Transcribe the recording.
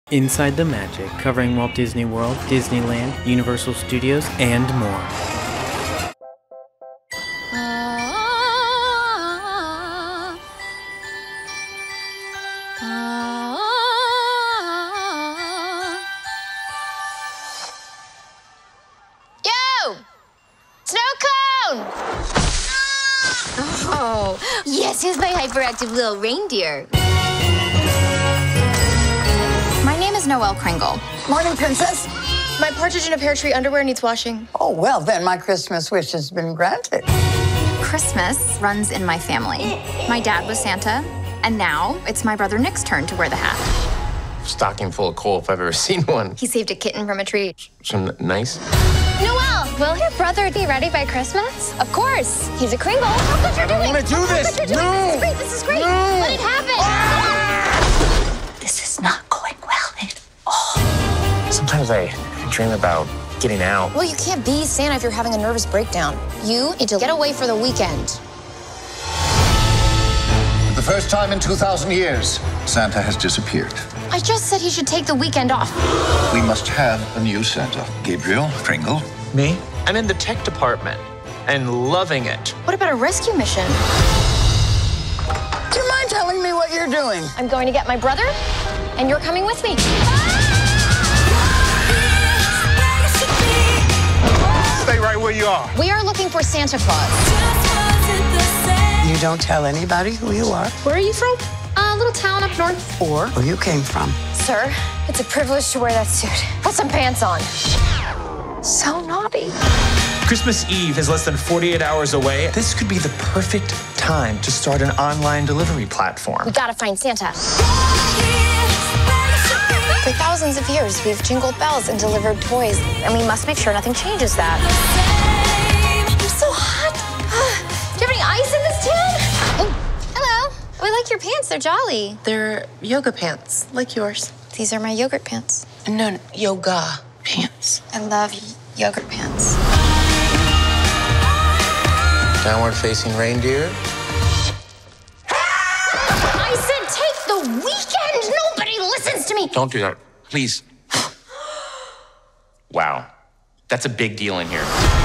Inside the Magic, covering Walt Disney World, Disneyland, Universal Studios, and more. Yo! Snow cone! Oh, yes, here's my hyperactive little reindeer. My name is Noelle Kringle. Morning, Princess. My partridge in a pear tree underwear needs washing. Oh, well, then my Christmas wish has been granted. Christmas runs in my family. My dad was Santa, and now it's my brother Nick's turn to wear the hat. Stocking full of coal if I've ever seen one. He saved a kitten from a tree. Some nice. Noelle, will your brother be ready by Christmas? Of course. He's a Kringle. How good you're doing. I want to do this. No. This is great. This is great. No. Let it happen. This is not going well at all. Sometimes I dream about getting out. Well, you can't be Santa if you're having a nervous breakdown. You need to get away for the weekend. For the first time in 2,000 years, Santa has disappeared. I just said he should take the weekend off. We must have a new Santa. Gabriel, Kringle. Me? I'm in the tech department and loving it. What about a rescue mission? Do you mind telling me what you're doing? I'm going to get my brother, and you're coming with me. Stay right where you are. We are looking for Santa Claus. You don't tell anybody who you are Where are you from? A little town up north. or where you came from. Sir, it's a privilege to wear that suit. Put some pants on. So naughty. Christmas Eve is less than 48 hours away. This could be the perfect time to start an online delivery platform. We gotta find Santa. For thousands of years, we've jingled bells and delivered toys, and we must make sure nothing changes that. I'm so hot. Do you have any ice in this tin? Oh, hello. We like your pants. They're jolly. They're yoga pants, like yours. These are my yogurt pants. No, yoga pants. I love yogurt pants. Downward facing reindeer. I said take the weekend. Nobody listens to me. Don't do that, please. Wow, that's a big deal in here.